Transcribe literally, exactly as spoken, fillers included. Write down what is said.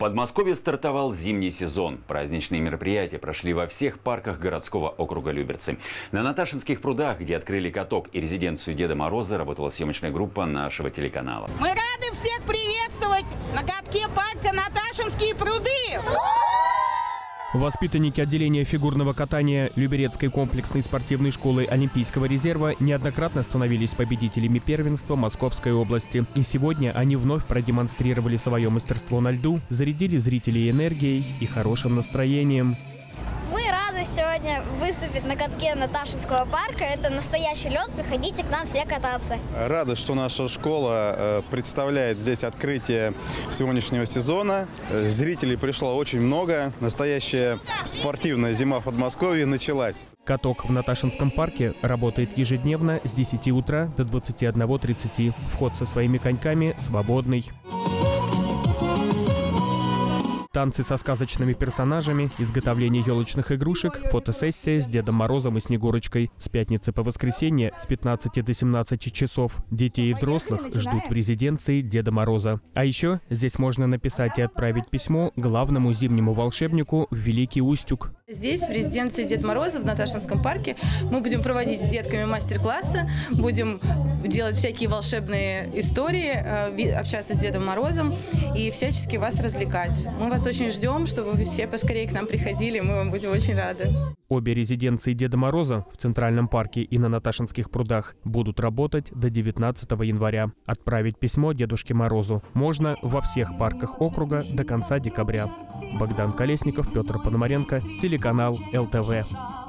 Подмосковье стартовал зимний сезон. Праздничные мероприятия прошли во всех парках городского округа Люберцы. На Наташинских прудах, где открыли каток и резиденцию Деда Мороза, работала съемочная группа нашего телеканала. Мы рады всех приветствовать на катке парка Наташинские пруды. Воспитанники отделения фигурного катания Люберецкой комплексной спортивной школы Олимпийского резерва неоднократно становились победителями первенства Московской области. И сегодня они вновь продемонстрировали свое мастерство на льду, зарядили зрителей энергией и хорошим настроением. Мы рады сегодня выступить на катке Наташинского парка. Это настоящий лед. Приходите к нам все кататься. Рады, что наша школа представляет здесь открытие сегодняшнего сезона. Зрителей пришло очень много. Настоящая спортивная зима в Подмосковье началась. Каток в Наташинском парке работает ежедневно с десяти утра до двадцати одного тридцати. Вход со своими коньками свободный. Танцы со сказочными персонажами, изготовление елочных игрушек, фотосессия с Дедом Морозом и Снегурочкой. С пятницы по воскресенье с пятнадцати до семнадцати часов детей и взрослых ждут в резиденции Деда Мороза. А еще здесь можно написать и отправить письмо главному зимнему волшебнику в Великий Устюг. Здесь, в резиденции Деда Мороза в Наташинском парке, мы будем проводить с детками мастер-классы, будем делать всякие волшебные истории, общаться с Дедом Морозом и всячески вас развлекать. Мы вас очень ждем, чтобы вы все поскорее к нам приходили, мы вам будем очень рады. Обе резиденции Деда Мороза в Центральном парке и на Наташинских прудах будут работать до девятнадцатого января. Отправить письмо Дедушке Морозу можно во всех парках округа до конца декабря. Богдан Колесников, Петр Пономаренко, телеканал эл тэ вэ.